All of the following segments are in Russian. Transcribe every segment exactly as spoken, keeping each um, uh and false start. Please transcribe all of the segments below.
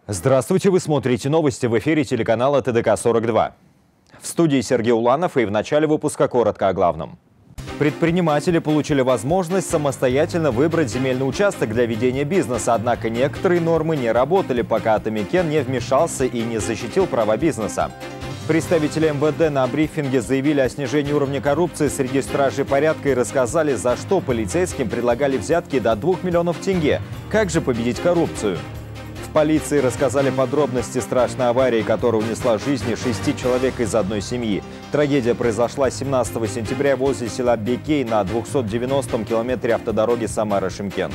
Здравствуйте, вы смотрите новости в эфире телеканала Т Д К сорок два. В студии Сергей Уланов, и в начале выпуска коротко о главном. Предприниматели получили возможность самостоятельно выбрать земельный участок для ведения бизнеса, однако некоторые нормы не работали, пока Атамекен не вмешался и не защитил права бизнеса. Представители Эм Вэ Дэ на брифинге заявили о снижении уровня коррупции среди стражей порядка и рассказали, за что полицейским предлагали взятки до двух миллионов тенге. Как же победить коррупцию? В полиции рассказали подробности страшной аварии, которая унесла жизни шести человек из одной семьи. Трагедия произошла семнадцатого сентября возле села Бекей на двухсот девяностом километре автодороги Самара-Шымкент.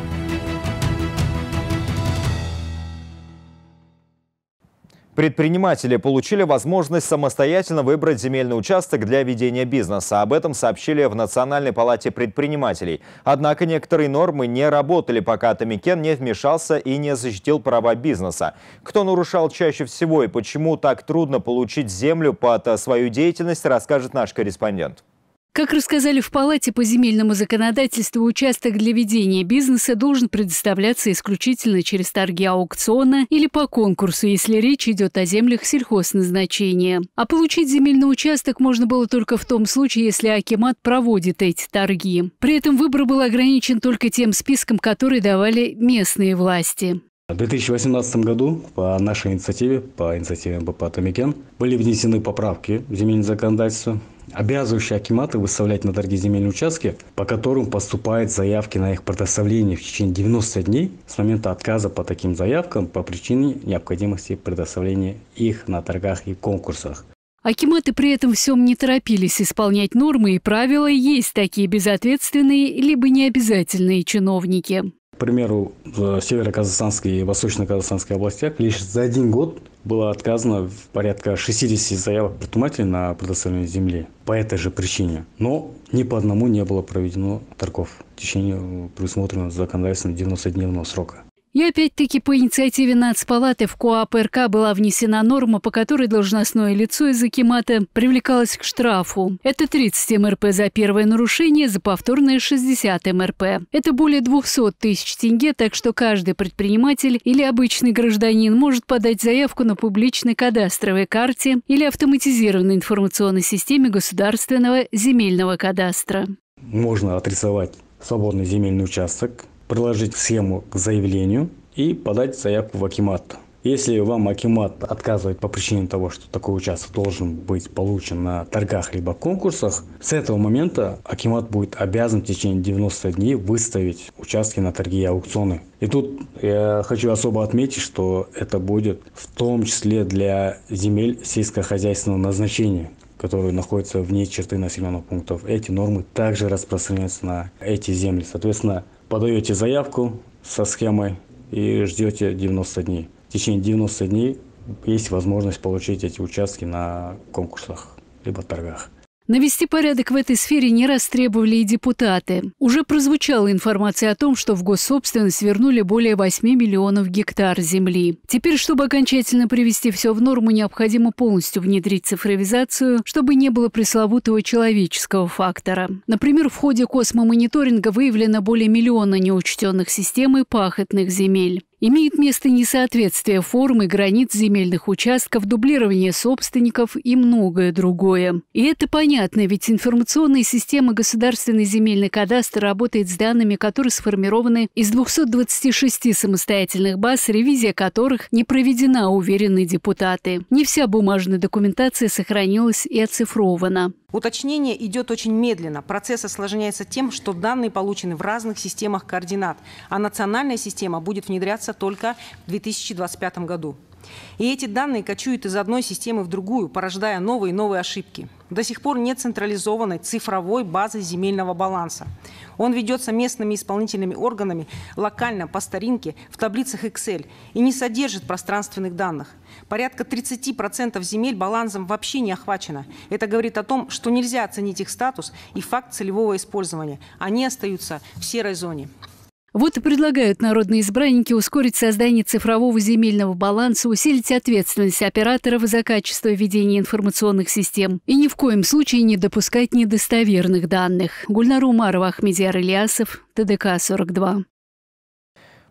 Предприниматели получили возможность самостоятельно выбрать земельный участок для ведения бизнеса. Об этом сообщили в Национальной палате предпринимателей. Однако некоторые нормы не работали, пока Атамекен не вмешался и не защитил права бизнеса. Кто нарушал чаще всего и почему так трудно получить землю под свою деятельность, расскажет наш корреспондент. Как рассказали в Палате по земельному законодательству, участок для ведения бизнеса должен предоставляться исключительно через торги аукциона или по конкурсу, если речь идет о землях сельхозназначения. А получить земельный участок можно было только в том случае, если акимат проводит эти торги. При этом выбор был ограничен только тем списком, который давали местные власти. В две тысячи восемнадцатом году по нашей инициативе, по инициативе Эм Бэ Пэ Атамекен, были внесены поправки в земельное законодательство, обязывающие акиматы выставлять на торги земельные участки, по которым поступают заявки на их предоставление в течение девяноста дней с момента отказа по таким заявкам по причине необходимости предоставления их на торгах и конкурсах. Акиматы при этом всем не торопились исполнять нормы и правила, есть такие безответственные либо необязательные чиновники. К примеру, в Северо-Казахстанской и Восточно-Казахстанской областях лишь за один год было отказано в порядка шестидесяти заявок предпринимателей на предоставление земли по этой же причине. Но ни по одному не было проведено торгов в течение предусмотренного законодательством девяностодневного срока. И опять-таки по инициативе Нацпалаты в КоАП Эр Ка была внесена норма, по которой должностное лицо из акимата привлекалось к штрафу. Это тридцать эм эр пэ за первое нарушение, за повторное шестьдесят эм эр пэ. Это более двухсот тысяч тенге, так что каждый предприниматель или обычный гражданин может подать заявку на публичной кадастровой карте или автоматизированной информационной системе государственного земельного кадастра. Можно отрисовать свободный земельный участок, приложить схему к заявлению и подать заявку в акимат. Если вам акимат отказывает по причине того, что такой участок должен быть получен на торгах либо конкурсах, с этого момента акимат будет обязан в течение девяноста дней выставить участки на торги и аукционы. И тут я хочу особо отметить, что это будет в том числе для земель сельскохозяйственного назначения, которые находятся вне черты населенных пунктов. Эти нормы также распространяются на эти земли. Соответственно, подаете заявку со схемой и ждете девяносто дней. В течение девяноста дней есть возможность получить эти участки на конкурсах либо торгах. Навести порядок в этой сфере не раз требовали и депутаты. Уже прозвучала информация о том, что в госсобственность вернули более восьми миллионов гектар земли. Теперь, чтобы окончательно привести все в норму, необходимо полностью внедрить цифровизацию, чтобы не было пресловутого человеческого фактора. Например, в ходе космомониторинга выявлено более миллиона неучтенных систем и пахотных земель. Имеет место несоответствие формы, границ земельных участков, дублирование собственников и многое другое. И это понятно, ведь информационная система государственный земельный кадастр работает с данными, которые сформированы из двухсот двадцати шести самостоятельных баз, ревизия которых не проведена, уверены депутаты. Не вся бумажная документация сохранилась и оцифрована. Уточнение идет очень медленно. Процесс осложняется тем, что данные получены в разных системах координат, а национальная система будет внедряться только в две тысячи двадцать пятом году. И эти данные кочуют из одной системы в другую, порождая новые и новые ошибки. До сих пор нет централизованной цифровой базы земельного баланса. Он ведется местными исполнительными органами локально, по старинке, в таблицах Excel и не содержит пространственных данных. Порядка тридцати процентов земель балансом вообще не охвачено. Это говорит о том, что нельзя оценить их статус и факт целевого использования. Они остаются в серой зоне. Вот и предлагают народные избранники ускорить создание цифрового земельного баланса, усилить ответственность операторов за качество ведения информационных систем и ни в коем случае не допускать недостоверных данных. Гульнара Умарова, Ахмедияр Ильясов, Т Д К сорок два.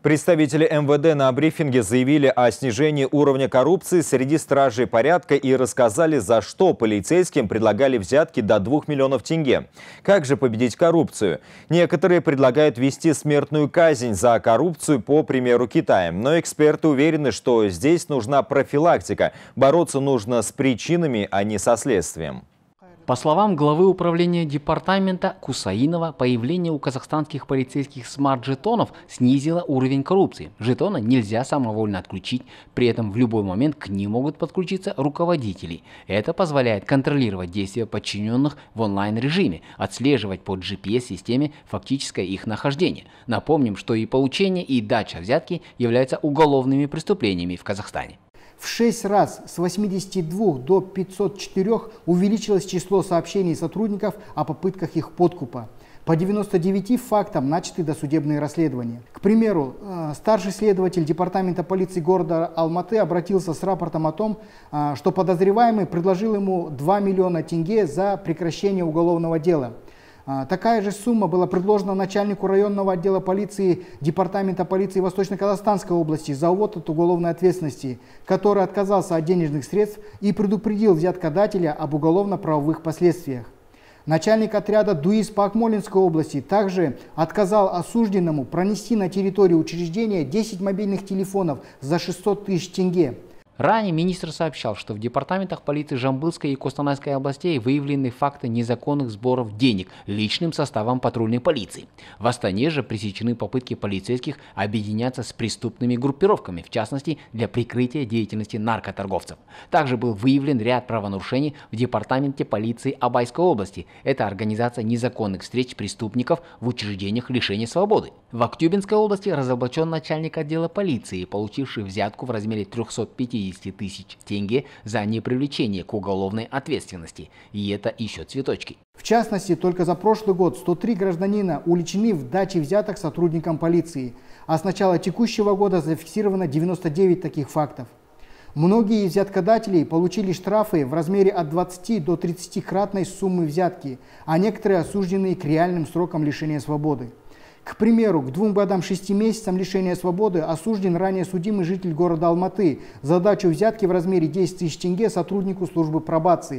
Представители эм вэ дэ на брифинге заявили о снижении уровня коррупции среди стражей порядка и рассказали, за что полицейским предлагали взятки до двух миллионов тенге. Как же победить коррупцию? Некоторые предлагают ввести смертную казнь за коррупцию по примеру Китая. Но эксперты уверены, что здесь нужна профилактика. Бороться нужно с причинами, а не со следствием. По словам главы управления департамента Кусаинова, появление у казахстанских полицейских смарт-жетонов снизило уровень коррупции. Жетоны нельзя самовольно отключить, при этом в любой момент к ним могут подключиться руководители. Это позволяет контролировать действия подчиненных в онлайн-режиме, отслеживать по джи пи эс-системе фактическое их нахождение. Напомним, что и получение, и дача взятки являются уголовными преступлениями в Казахстане. В шесть раз с восьмидесяти двух до пятисот четырёх увеличилось число сообщений сотрудников о попытках их подкупа. По девяноста девяти фактам начаты досудебные расследования. К примеру, старший следователь департамента полиции города Алматы обратился с рапортом о том, что подозреваемый предложил ему два миллиона тенге за прекращение уголовного дела. Такая же сумма была предложена начальнику районного отдела полиции Департамента полиции Восточно-Казахстанской области за увод от уголовной ответственности, который отказался от денежных средств и предупредил взяткодателя об уголовно-правовых последствиях. Начальник отряда ДУИС по Акмолинской области также отказал осужденному пронести на территорию учреждения десять мобильных телефонов за шестьсот тысяч тенге. Ранее министр сообщал, что в департаментах полиции Жамбылской и Костанайской областей выявлены факты незаконных сборов денег личным составом патрульной полиции. В Астане же пресечены попытки полицейских объединяться с преступными группировками, в частности для прикрытия деятельности наркоторговцев. Также был выявлен ряд правонарушений в департаменте полиции Абайской области. Это организация незаконных встреч преступников в учреждениях лишения свободы. В Актюбинской области разоблачен начальник отдела полиции, получивший взятку в размере трёхсот пятидесяти тысяч тенге за непривлечение к уголовной ответственности. И это еще цветочки. В частности, только за прошлый год сто три гражданина уличены в даче взяток сотрудникам полиции, а с начала текущего года зафиксировано девяносто девять таких фактов. Многие из взяткодателей получили штрафы в размере от двадцати до тридцатикратной суммы взятки, а некоторые осуждены к реальным срокам лишения свободы. К примеру, к двум годам шести месяцам лишения свободы осужден ранее судимый житель города Алматы за дачу взятки в размере десяти тысяч тенге сотруднику службы пробации.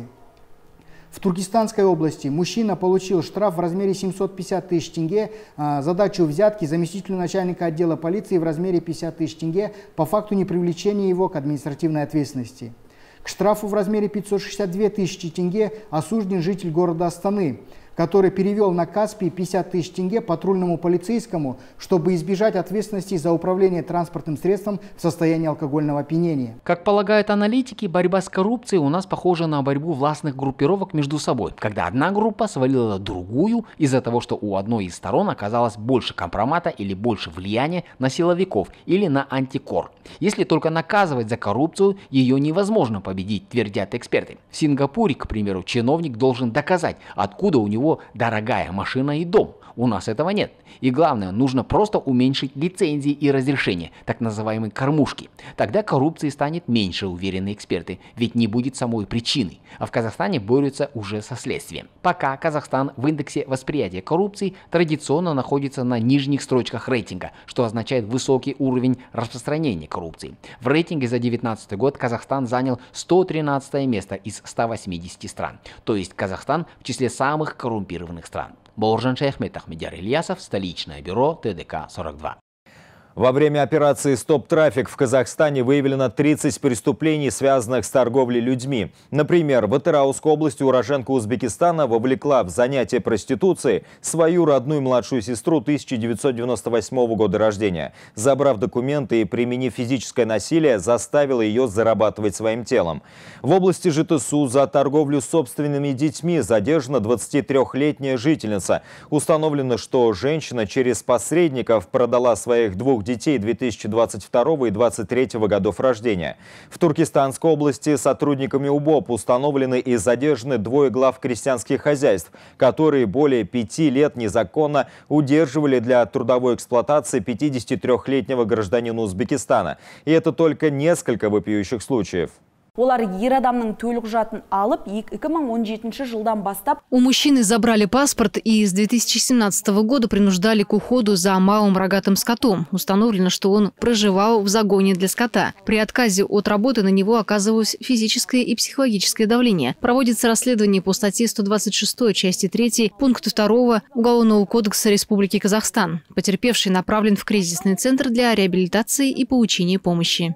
В Туркестанской области мужчина получил штраф в размере семисот пятидесяти тысяч тенге а, за дачу взятки заместителю начальника отдела полиции в размере пятидесяти тысяч тенге по факту непривлечения его к административной ответственности. К штрафу в размере пятисот шестидесяти двух тысяч тенге осужден житель города Астаны, который перевел на Каспий пятьдесят тысяч тенге патрульному полицейскому, чтобы избежать ответственности за управление транспортным средством в состоянии алкогольного опьянения. Как полагают аналитики, борьба с коррупцией у нас похожа на борьбу властных группировок между собой, когда одна группа свалила другую из-за того, что у одной из сторон оказалось больше компромата или больше влияния на силовиков или на антикор. Если только наказывать за коррупцию, ее невозможно победить, твердят эксперты. В Сингапуре, к примеру, чиновник должен доказать, откуда у него дорогая машина и дом. У нас этого нет. И главное, нужно просто уменьшить лицензии и разрешения, так называемые кормушки. Тогда коррупции станет меньше, уверены эксперты, ведь не будет самой причины. А в Казахстане борются уже со следствием. Пока Казахстан в индексе восприятия коррупции традиционно находится на нижних строчках рейтинга, что означает высокий уровень распространения коррупции. В рейтинге за две тысячи девятнадцатый год Казахстан занял сто тринадцатое место из ста восьмидесяти стран. То есть Казахстан в числе самых коррумпированных стран. Бауыржан Шаяхметов, Ахмедияр Ильясов, столичное бюро тэ дэ ка сорок два. Во время операции «Стоп-трафик» в Казахстане выявлено тридцать преступлений, связанных с торговлей людьми. Например, в Атырауской области уроженка Узбекистана вовлекла в занятие проституцией свою родную младшую сестру тысяча девятьсот девяносто восьмого года рождения. Забрав документы и применив физическое насилие, заставила ее зарабатывать своим телом. В области Житесу за торговлю собственными детьми задержана двадцатитрёхлетняя жительница. Установлено, что женщина через посредников продала своих двух детей две тысячи двадцать второго и две тысячи двадцать третьего годов рождения. В Туркестанской области сотрудниками УБОП установлены и задержаны двое глав крестьянских хозяйств, которые более пяти лет незаконно удерживали для трудовой эксплуатации пятидесятитрёхлетнего гражданина Узбекистана. И это только несколько вопиющих случаев. Олар ер адамның төлік құжатын алып, екі мың он жетінші жылдан бастап. У мужчины забрали паспорт и с две тысячи семнадцатого года принуждали к уходу за малым рогатым скотом. Установлено, что он проживал в загоне для скота. При отказе от работы на него оказывалось физическое и психологическое давление. Проводится расследование по статье сто двадцать шесть, части третьей, пункта второго Уголовного кодекса Республики Казахстан. Потерпевший направлен в кризисный центр для реабилитации и получения помощи.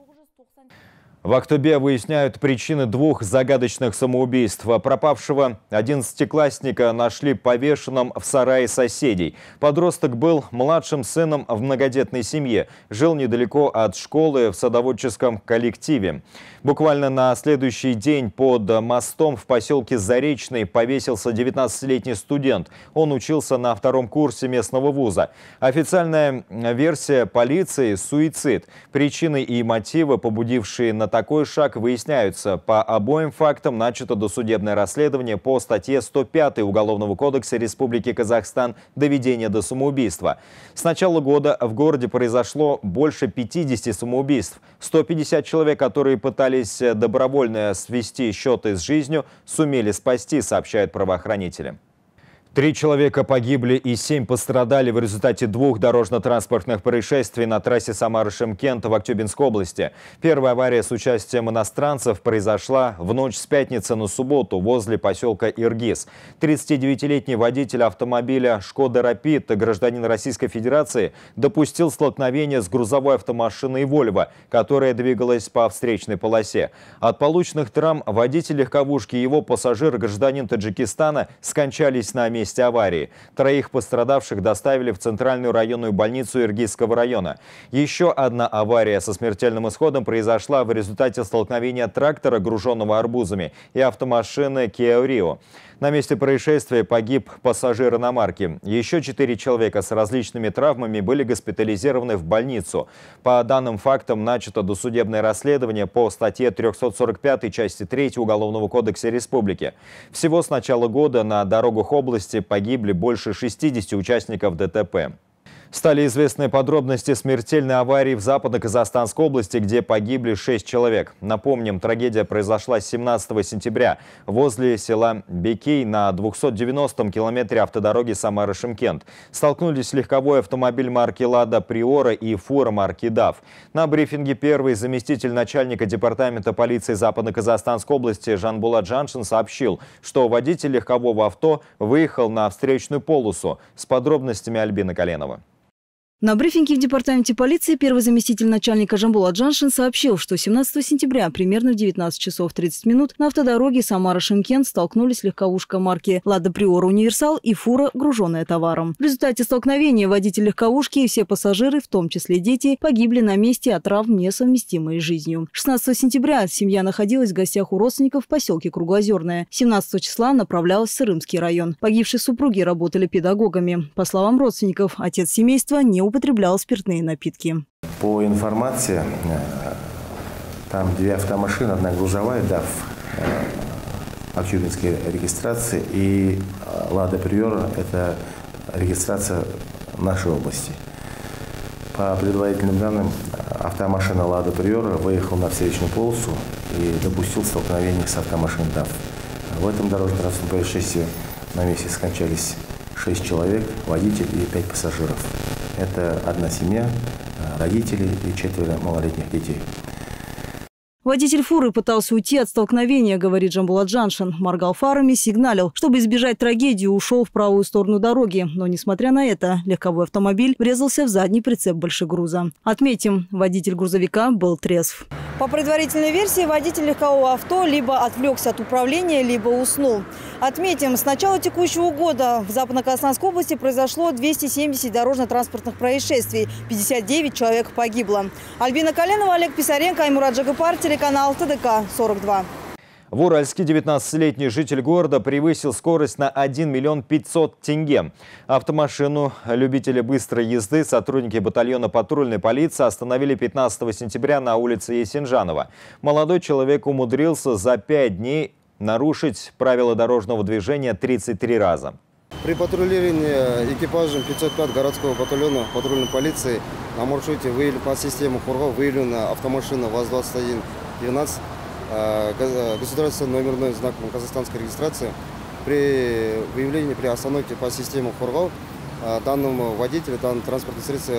В Актобе выясняют причины двух загадочных самоубийств. Пропавшего одиннадцатиклассника нашли повешенным в сарае соседей. Подросток был младшим сыном в многодетной семье. Жил недалеко от школы в садоводческом коллективе. Буквально на следующий день под мостом в поселке Заречный повесился девятнадцатилетний студент. Он учился на втором курсе местного вуза. Официальная версия полиции – суицид. Причины и мотивы, побудившие на такой шаг, выясняются. По обоим фактам начато досудебное расследование по статье сто пятой Уголовного кодекса Республики Казахстан «Доведение до самоубийства». С начала года в городе произошло больше пятидесяти самоубийств. сто пятьдесят человек, которые пытались добровольно свести счеты с жизнью, сумели спасти, сообщают правоохранители. Три человека погибли и семь пострадали в результате двух дорожно-транспортных происшествий на трассе Самара-Шымкент в Актюбинской области. Первая авария с участием иностранцев произошла в ночь с пятницы на субботу возле поселка Иргиз. тридцатидевятилетний водитель автомобиля «Шкода Рапид», гражданин Российской Федерации, допустил столкновение с грузовой автомашиной «Вольво», которая двигалась по встречной полосе. От полученных травм водитель легковушки и его пассажир, гражданин Таджикистана, скончались на месте. месте аварии. Троих пострадавших доставили в центральную районную больницу Иргизского района. Еще одна авария со смертельным исходом произошла в результате столкновения трактора, груженного арбузами, и автомашины Kia Rio. На месте происшествия погиб пассажир иномарки. Еще четыре человека с различными травмами были госпитализированы в больницу. По данным фактам начато досудебное расследование по статье триста сорок пять, части третьей Уголовного кодекса Республики. Всего с начала года на дорогах области погибли больше шестидесяти участников ДТП. Стали известны подробности смертельной аварии в Западно-Казахстанской области, где погибли шесть человек. Напомним, трагедия произошла семнадцатого сентября возле села Бекей на двухсот девяностом километре автодороги Самара-Шымкент. Столкнулись легковой автомобиль марки «Лада Приора» и фура марки «ДАФ». На брифинге первый заместитель начальника департамента полиции Западно-Казахстанской области Жанбулат Жаншин сообщил, что водитель легкового авто выехал на встречную полосу. С подробностями Альбина Коленова. На брифинге в департаменте полиции первый заместитель начальника Жанбулат Жаншин сообщил, что семнадцатого сентября примерно в девятнадцать часов тридцать минут на автодороге Самара-Шымкент столкнулись легковушка марки «Лада Приора Универсал» и фура, груженная товаром. В результате столкновения водитель легковушки и все пассажиры, в том числе дети, погибли на месте от травм, несовместимых с жизнью. шестнадцатого сентября семья находилась в гостях у родственников в поселке Круглоозерное. семнадцатого числа направлялась в Сырымский район. Погибшие супруги работали педагогами. По словам родственников, отец семейства не употреблял спиртные напитки. По информации, там две автомашины, одна грузовая, ДАФ, актюбинской регистрации, и «Лада Приора» – это регистрация нашей области. По предварительным данным, автомашина «Лада Приора» выехала на встречную полосу и допустил столкновение с автомашиной ДАФ. В этом дорожно-транспортном происшествии на месте скончались шесть человек, водитель и пять пассажиров. Это одна семья, родители и четверо малолетних детей. Водитель фуры пытался уйти от столкновения, говорит Жанбулат Жаншин. Моргал фарами, сигналил. Чтобы избежать трагедии, ушел в правую сторону дороги. Но, несмотря на это, легковой автомобиль врезался в задний прицеп большегруза. Отметим, водитель грузовика был трезв. По предварительной версии, водитель легкового авто либо отвлекся от управления, либо уснул. Отметим, с начала текущего года в Западно-Казахстанской области произошло двести семьдесят дорожно-транспортных происшествий. пятьдесят девять человек погибло. Альбина Коленова, Олег Писаренко, Аймурат Джагапар, телеканал ТДК сорок два. В Уральске девятнадцатилетний житель города превысил скорость на один миллион пятьсот тенге. Автомашину любителя быстрой езды сотрудники батальона патрульной полиции остановили пятнадцатого сентября на улице Есенжанова. Молодой человек умудрился за пять дней нарушить правила дорожного движения тридцать три раза. При патрулировании экипажем пятьсот пятого городского батальона патрульной полиции на маршруте выявлена по системе Хурга выявлена автомашина ВАЗ двадцать один двенадцать государственный номерной знак казахстанской регистрации. При выявлении, при остановке по системе Хоргау данному водителю, данному транспортному средству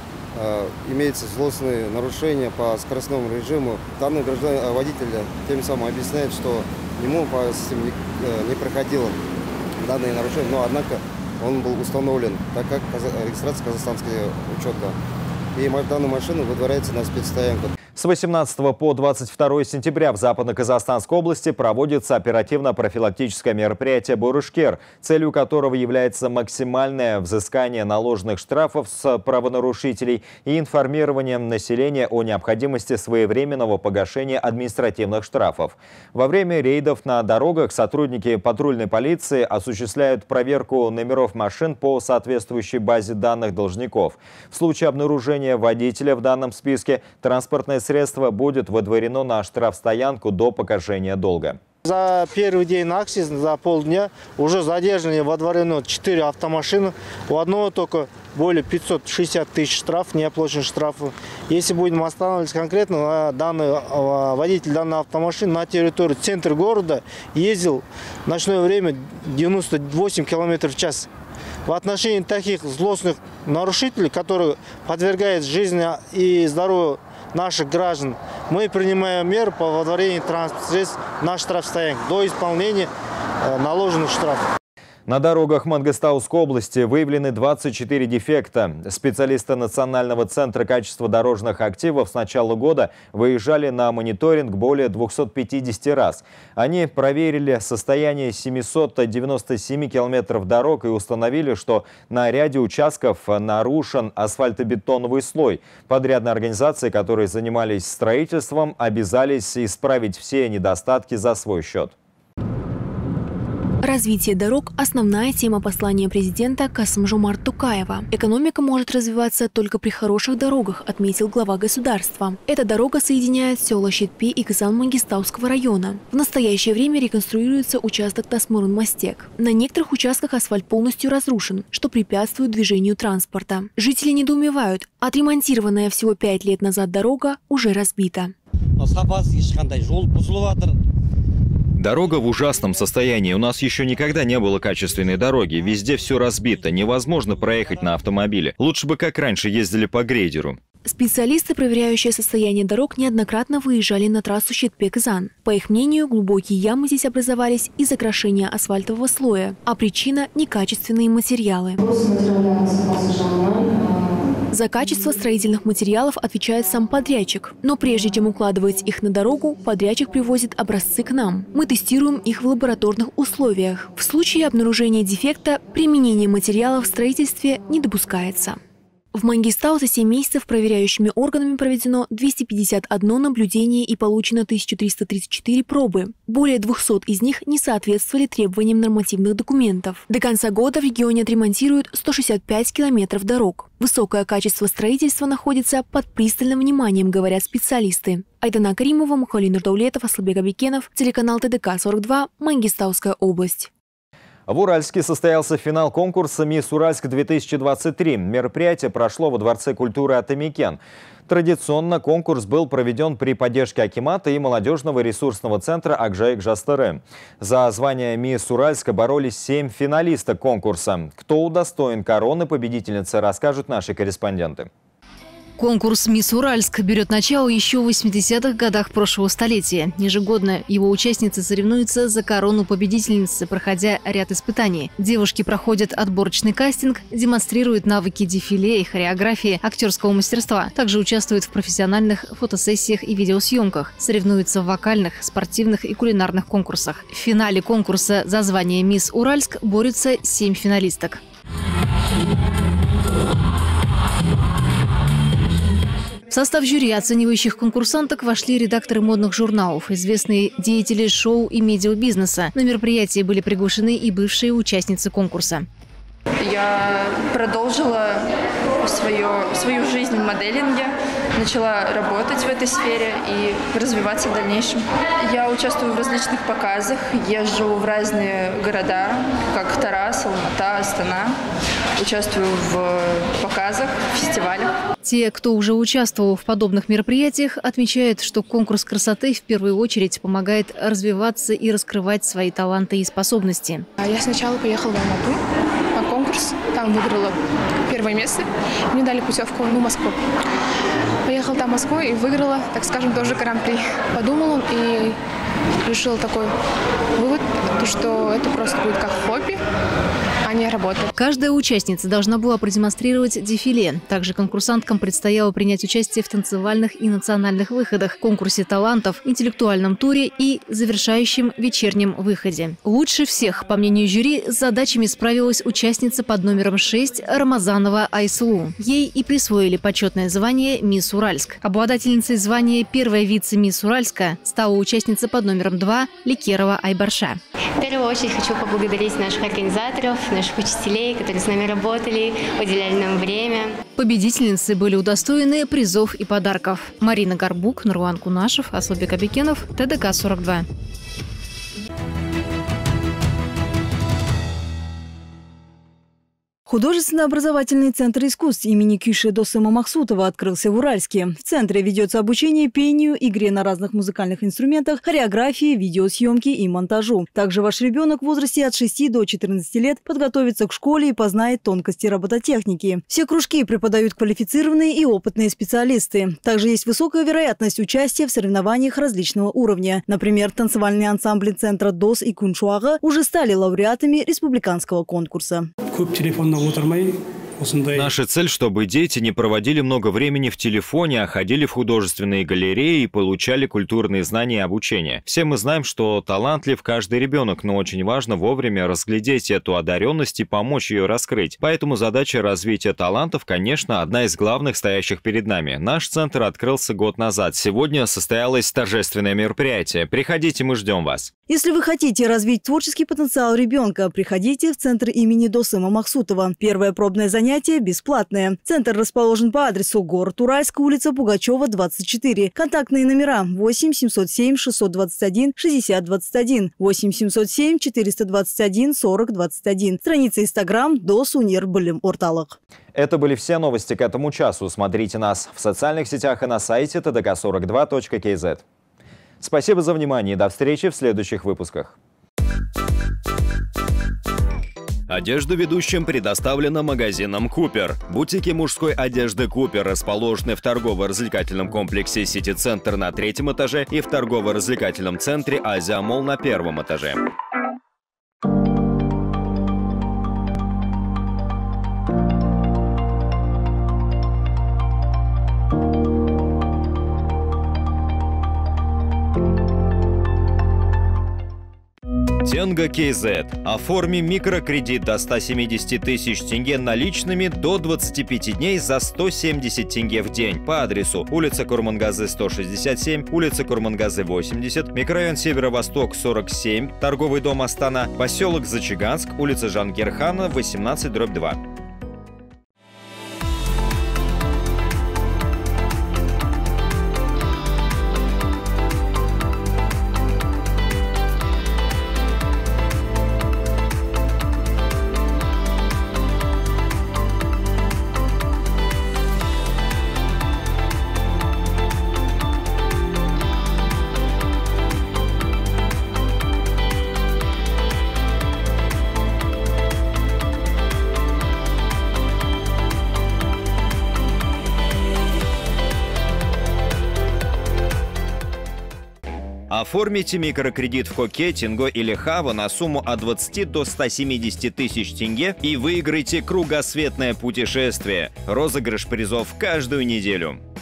имеется злостные нарушения по скоростному режиму. Данный гражданин, водитель тем самым объясняет, что ему по системе не, не проходило данные нарушения, но однако он был установлен, так как регистрация казахстанского учета. И данная машина выдворяется на спецстоянку. С восемнадцатого по двадцать второе сентября в Западно-Казахстанской области проводится оперативно-профилактическое мероприятие «Бурышкер», целью которого является максимальное взыскание наложенных штрафов с правонарушителей и информирование населения о необходимости своевременного погашения административных штрафов. Во время рейдов на дорогах сотрудники патрульной полиции осуществляют проверку номеров машин по соответствующей базе данных должников. В случае обнаружения водителя в данном списке транспортное средство будет выдворено на штрафстоянку до погашения долга. За первый день акции, за полдня, уже задержаны и водворено четыре автомашины. У одного только более пятисот шестидесяти тысяч штраф, неоплаченных штрафов. Если будем останавливаться конкретно, данный водитель данной автомашины на территории центра города ездил в ночное время девяносто восемь километров в час. В отношении таких злостных нарушителей, которые подвергают жизни и здоровью наших граждан, мы принимаем меры по водворению транспортных средств на штрафстоянку до исполнения наложенных штрафов. На дорогах Мангыстауской области выявлены двадцать четыре дефекта. Специалисты Национального центра качества дорожных активов с начала года выезжали на мониторинг более двухсот пятидесяти раз. Они проверили состояние семисот девяноста семи километров дорог и установили, что на ряде участков нарушен асфальтобетоновый слой. Подрядные организации, которые занимались строительством, обязались исправить все недостатки за свой счет. Развитие дорог – основная тема послания президента Касым-Жомарт Токаева. Экономика может развиваться только при хороших дорогах, отметил глава государства. Эта дорога соединяет села Щитпе и Кызан Мангистауского района. В настоящее время реконструируется участок Тасмурын-Мастек. На некоторых участках асфальт полностью разрушен, что препятствует движению транспорта. Жители недоумевают. Отремонтированная всего пять лет назад дорога уже разбита. Дорога в ужасном состоянии. У нас еще никогда не было качественной дороги. Везде все разбито. Невозможно проехать на автомобиле. Лучше бы как раньше ездили по грейдеру. Специалисты, проверяющие состояние дорог, неоднократно выезжали на трассу Щитпе-Кызан. По их мнению, глубокие ямы здесь образовались из-за крошения асфальтового слоя, а причина – некачественные материалы. За качество строительных материалов отвечает сам подрядчик. Но прежде чем укладывать их на дорогу, подрядчик привозит образцы к нам. Мы тестируем их в лабораторных условиях. В случае обнаружения дефекта применение материалов в строительстве не допускается. В Мангистау за семь месяцев проверяющими органами проведено двести пятьдесят одно наблюдение и получено тысяча триста тридцать четыре пробы. Более двухсот из них не соответствовали требованиям нормативных документов. До конца года в регионе отремонтируют сто шестьдесят пять километров дорог. Высокое качество строительства находится под пристальным вниманием, говорят специалисты. Айдана Каримова, Мухали Нурдаулетов, Аслбек Абикенов, телеканал Т Д К сорок два, Мангистауская область. В Уральске состоялся финал конкурса «Мисс Уральск-две тысячи двадцать три». Мероприятие прошло во Дворце культуры Атамекен. Традиционно конкурс был проведен при поддержке акимата и молодежного ресурсного центра «Акжайык Жастары». За звание «Мисс Уральска» боролись семь финалисток конкурса. Кто удостоен короны победительницы, расскажут наши корреспонденты. Конкурс «Мисс Уральск» берет начало еще в восьмидесятых годах прошлого столетия. Ежегодно его участницы соревнуются за корону победительницы, проходя ряд испытаний. Девушки проходят отборочный кастинг, демонстрируют навыки дефиле и хореографии, актерского мастерства. Также участвуют в профессиональных фотосессиях и видеосъемках. Соревнуются в вокальных, спортивных и кулинарных конкурсах. В финале конкурса за звание «Мисс Уральск» борются семь финалисток. В состав жюри, оценивающих конкурсанток, вошли редакторы модных журналов, известные деятели шоу и медиабизнеса. На мероприятии были приглашены и бывшие участницы конкурса. Я продолжила свое, свою жизнь в моделинге, начала работать в этой сфере и развиваться в дальнейшем. Я участвую в различных показах, езжу в разные города, как Тарас, Алмата, Астана. Участвую в показах, фестивалях. Те, кто уже участвовал в подобных мероприятиях, отмечают, что конкурс красоты в первую очередь помогает развиваться и раскрывать свои таланты и способности. Я сначала поехала в Алмату на конкурс, там выиграла первое место. Мне дали путевку в Москву. Поехала там в Москву и выиграла, так скажем, тоже гран-при. Подумала и решила такой вывод, что это просто будет как хобби, а не работа. Каждая участница должна была продемонстрировать дефиле. Также конкурсанткам предстояло принять участие в танцевальных и национальных выходах, конкурсе талантов, интеллектуальном туре и завершающем вечернем выходе. Лучше всех, по мнению жюри, с задачами справилась участница под номером шесть Рамазанова Айсулу. Ей и присвоили почетное звание «Мисс Уральск». Обладательницей звания «Первая вице-мисс Уральска» стала участница под номером два Ликерова Айбарша. В первую очередь хочу поблагодарить наших организаторов, наших учителей, которые с нами работали, уделяли нам время. Победительницы были удостоены призов и подарков. Марина Горбук, Нурлан Кунашев, Асылбек Абикенов, ТДК сорок два. Художественно-образовательный центр искусств имени Кюши Досыма Махсутова открылся в Уральске. В центре ведется обучение пению, игре на разных музыкальных инструментах, хореографии, видеосъемке и монтажу. Также ваш ребенок в возрасте от шести до четырнадцати лет подготовится к школе и познает тонкости робототехники. Все кружки преподают квалифицированные и опытные специалисты. Также есть высокая вероятность участия в соревнованиях различного уровня. Например, танцевальные ансамбли центра ДОС и Куншуага уже стали лауреатами республиканского конкурса. Наша цель, чтобы дети не проводили много времени в телефоне, а ходили в художественные галереи и получали культурные знания и обучение. Все мы знаем, что талантлив каждый ребенок, но очень важно вовремя разглядеть эту одаренность и помочь ее раскрыть. Поэтому задача развития талантов, конечно, одна из главных, стоящих перед нами. Наш центр открылся год назад. Сегодня состоялось торжественное мероприятие. Приходите, мы ждем вас. Если вы хотите развить творческий потенциал ребенка, приходите в центр имени Досыма Махсутова. Первое пробное занятие бесплатное. Центр расположен по адресу город Уральск, улица Пугачева, двадцать четыре. Контактные номера восемь семьсот семь шестьсот двадцать один шестьдесят двадцать один, восемь семьсот семь четыреста двадцать один сорок двадцать один. Страница Инстаграм Дос Унер Билим Орталык. Это были все новости к этому часу. Смотрите нас в социальных сетях и на сайте тэ дэ ка сорок два точка кей зет. Спасибо за внимание и до встречи в следующих выпусках. Одежда ведущим предоставлена магазином «Купер». Бутики мужской одежды «Купер» расположены в торгово-развлекательном комплексе «Сити-центр» на третьем этаже и в торгово-развлекательном центре «Азия Молл» на первом этаже. Тенго кей зет. Оформи микрокредит до ста семидесяти тысяч тенге наличными до двадцати пяти дней за сто семьдесят тенге в день. По адресу: улица Курмангазы сто шестьдесят семь, улица Курмангазы восемьдесят, микрорайон Северо-Восток сорок семь, торговый дом Астана, поселок Зачаганск, улица Жангирхана восемнадцать дробь два. Оформите микрокредит в Коке, Тинго или Хава на сумму от двадцати до ста семидесяти тысяч тенге и выиграйте кругосветное путешествие. Розыгрыш призов каждую неделю.